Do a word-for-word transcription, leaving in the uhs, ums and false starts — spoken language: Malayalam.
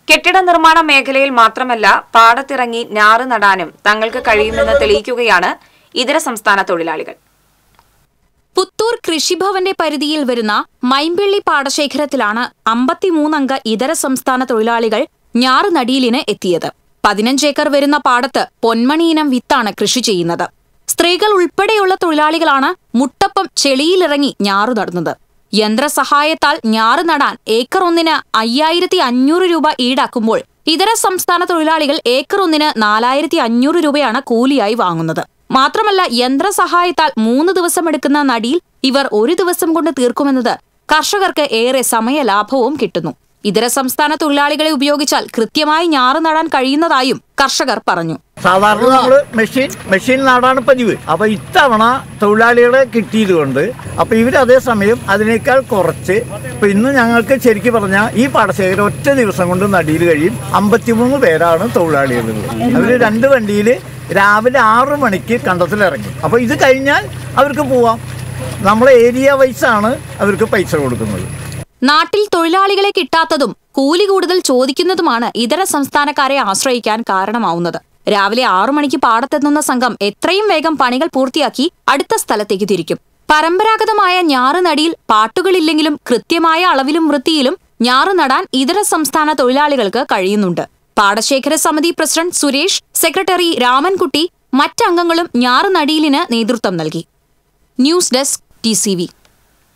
കെട്ടിട നിർമ്മാണ മേഖലയിൽ മാത്രമല്ല പാടത്തിറങ്ങി ഞാറ് നടാനും തങ്ങൾക്ക് കഴിയുമെന്ന് തെളിയിക്കുകയാണ് ഇതര സംസ്ഥാന തൊഴിലാളികൾ. പുത്തൂർ കൃഷിഭവന്റെ പരിധിയിൽ വരുന്ന മൈമ്പിള്ളി പാടശേഖരത്തിലാണ് അമ്പത്തിമൂന്നംഗ ഇതര സംസ്ഥാന തൊഴിലാളികൾ ഞാറ് നടീലിന് എത്തിയത്. പതിനഞ്ചേക്കർ വരുന്ന പാടത്ത് പൊന്മണിയിനം വിത്താണ് കൃഷി ചെയ്യുന്നത്. സ്ത്രീകൾ ഉൾപ്പെടെയുള്ള തൊഴിലാളികളാണ് മുട്ടപ്പം ചെളിയിലിറങ്ങി ഞാറു നടുന്നത്. യന്ത്രസഹായത്താൽ ഞാറ് നടാൻ ഏക്കർ ഒന്നിന് അയ്യായിരത്തി അഞ്ഞൂറ് രൂപ ഈടാക്കുമ്പോൾ ഇതര സംസ്ഥാന തൊഴിലാളികൾ ഏക്കർ ഒന്നിന് നാലായിരത്തി അഞ്ഞൂറ് രൂപയാണ് കൂലിയായി വാങ്ങുന്നത്. മാത്രമല്ല യന്ത്രസഹായത്താൽ മൂന്ന് ദിവസം എടുക്കുന്ന നടീൽ ഇവർ ഒരു ദിവസം കൊണ്ട് തീർക്കുമെന്നത് കർഷകർക്ക് ഏറെ സമയലാഭവും കിട്ടുന്നു. ഇതര സംസ്ഥാന തൊഴിലാളികളെ ഉപയോഗിച്ചാൽ കൃത്യമായി ഞാറ് നടാൻ കഴിയുന്നതായും കർഷകർ പറഞ്ഞു. സാധാരണ നമ്മള് മെഷീൻ മെഷീൻ നടാണ് പതിവ്. അപ്പൊ ഇത്തവണ തൊഴിലാളികളെ കിട്ടിയത് കൊണ്ട് അപ്പൊ ഇവർ അതേസമയം അതിനേക്കാൾ കുറച്ച് ഇപ്പൊ ഇന്ന് ഞങ്ങൾക്ക് ശരിക്കും പറഞ്ഞാൽ ഈ പാടശേഖരം ഒറ്റ ദിവസം കൊണ്ട് നടീൽ കഴിയും. അമ്പത്തിമൂന്ന് പേരാണ് തൊഴിലാളികളുള്ളത്. അവര് രണ്ട് വണ്ടിയിൽ രാവിലെ ആറു മണിക്ക് കണ്ടത്തിലിറങ്ങി. അപ്പൊ ഇത് കഴിഞ്ഞാൽ അവർക്ക് പോവാം. നമ്മളെ ഏരിയ വൈസാണ് അവർക്ക് പൈസ കൊടുക്കുന്നത്. നാട്ടിൽ തൊഴിലാളികളെ കിട്ടാത്തതും കൂലി കൂടുതൽ ചോദിക്കുന്നതുമാണ് ഇതര സംസ്ഥാനക്കാരെ ആശ്രയിക്കാൻ കാരണമാവുന്നത്. രാവിലെ ആറു മണിക്ക് പാടത്തെത്തുന്ന സംഘം എത്രയും വേഗം പണികൾ പൂർത്തിയാക്കി അടുത്ത സ്ഥലത്തേക്ക് തിരിക്കും. പരമ്പരാഗതമായ ഞാറ് നടിയിൽ പാട്ടുകളില്ലെങ്കിലും കൃത്യമായ അളവിലും വൃത്തിയിലും ഞാറ് നടാൻ ഇതര സംസ്ഥാന തൊഴിലാളികൾക്ക് കഴിയുന്നുണ്ട്. പാടശേഖര സമിതി പ്രസിഡന്റ് സുരേഷ്, സെക്രട്ടറി രാമൻകുട്ടി, മറ്റംഗങ്ങളും ഞാറ് നടീലിന് നേതൃത്വം നൽകി. News desk T C V.